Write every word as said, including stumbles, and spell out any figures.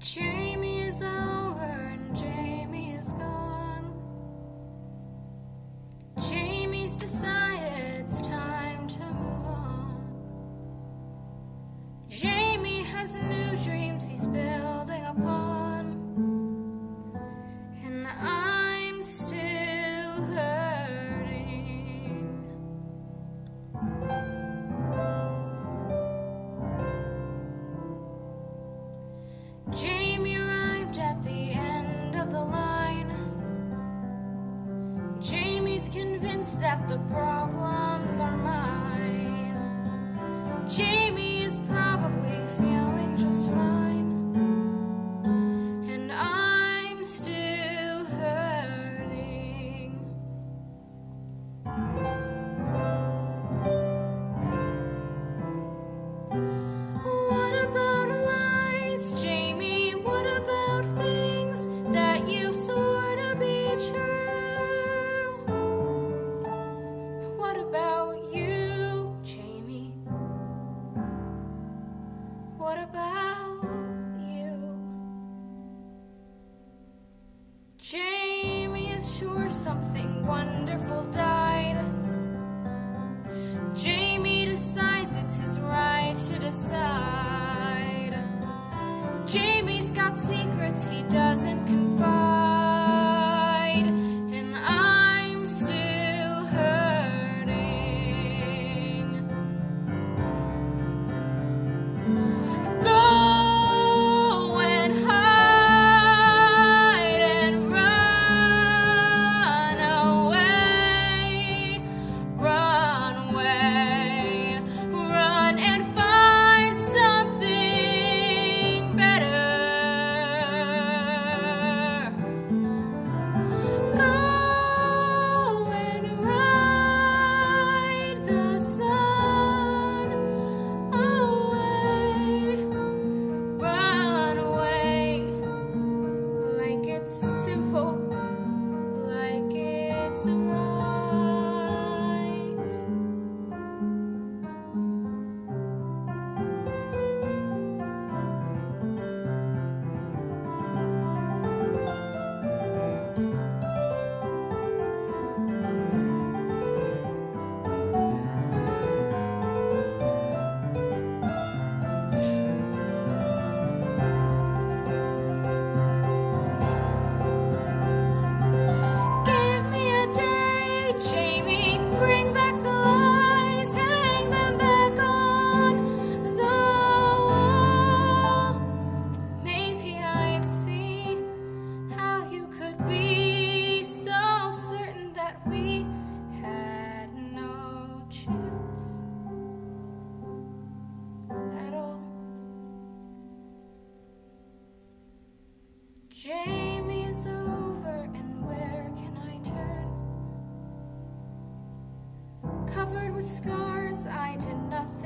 Jamie is over and Jamie is gone. Jamie's decided it's time to move on. Jamie has new dreams he's building upon, and I'm still hurting. Jamie arrived at the end of the line. Jamie's convinced that the problems are mine. Jamie is probably feeling just fine, and I'm still hurting. What about lies, Jamie? What about things that you swore to be true? What about you, Jamie? What about you? Jamie is sure something wonderful died. Jamie decides it's his right to decide. Jamie's got secrets he doesn't confide, and I'm still hurting. Go and hide and run away, run away, run and find something better. Go and ride the sun away, run away, like it's simple, like it's right. Give me a day, Jamie, bring back the lies, hang them back on the wall. Maybe I'd see how you could be so certain that we had no chance at all. Jamie is over, and where can I turn? Covered with scars, I did nothing